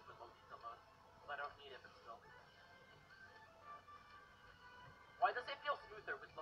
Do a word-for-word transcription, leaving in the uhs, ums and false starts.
words with low detail mode, but I don't need it, but still. Why does it feel smoother with low